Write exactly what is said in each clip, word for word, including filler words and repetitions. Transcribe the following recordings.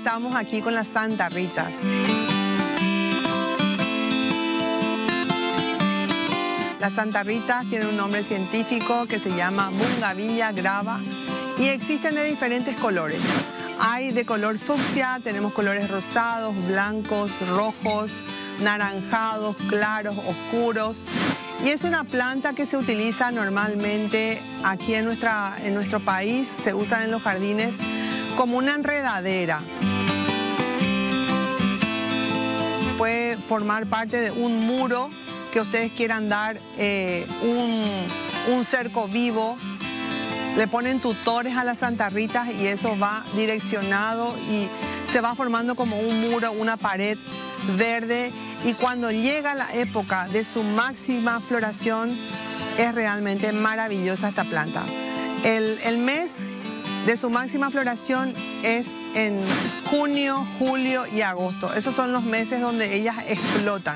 estamos aquí con las Santa Ritas. Las Santa Ritas tienen un nombre científico que se llama Bungavilla grava y existen de diferentes colores. Hay de color fucsia, tenemos colores rosados, blancos, rojos, naranjados, claros, oscuros. Y es una planta que se utiliza normalmente aquí en, nuestra, en nuestro país, se usan en los jardines como una enredadera. Puede formar parte de un muro que ustedes quieran dar, eh, un, un cerco vivo. Le ponen tutores a las Santa Ritas y eso va direccionado y se va formando como un muro, una pared verde. Y cuando llega la época de su máxima floración, es realmente maravillosa esta planta. El, el mes de su máxima floración es en junio, julio y agosto. Esos son los meses donde ellas explotan.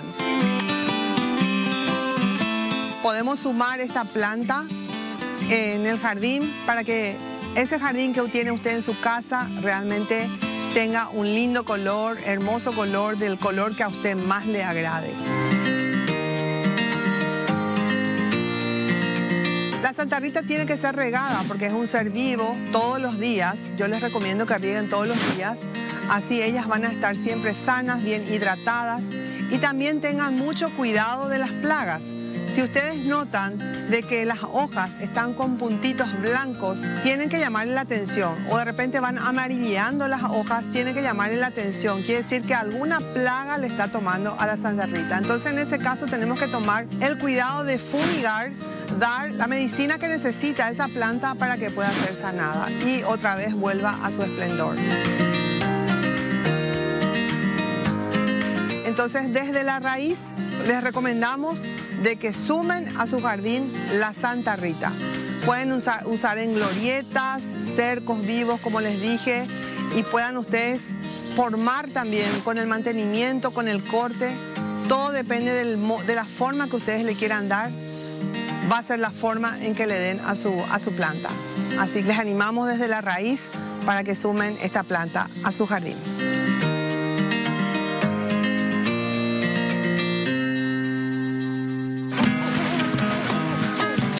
Podemos sumar esta planta en el jardín para que ese jardín que tiene usted en su casa realmente tenga un lindo color, hermoso color, del color que a usted más le agrade. La Santa Rita tiene que ser regada porque es un ser vivo todos los días. Yo les recomiendo que rieguen todos los días. Así ellas van a estar siempre sanas, bien hidratadas y también tengan mucho cuidado de las plagas. Si ustedes notan de que las hojas están con puntitos blancos, tienen que llamarle la atención. O de repente van amarilleando las hojas, tienen que llamarle la atención. Quiere decir que alguna plaga le está tomando a la Santa Rita. Entonces, en ese caso, tenemos que tomar el cuidado de fumigar, dar la medicina que necesita esa planta para que pueda ser sanada y otra vez vuelva a su esplendor. Entonces, desde la raíz, les recomendamos de que sumen a su jardín la Santa Rita. Pueden usar, usar en glorietas, cercos vivos, como les dije, y puedan ustedes formar también con el mantenimiento, con el corte. Todo depende del, de la forma que ustedes le quieran dar. Va a ser la forma en que le den a su, a su planta. Así que les animamos desde la raíz para que sumen esta planta a su jardín.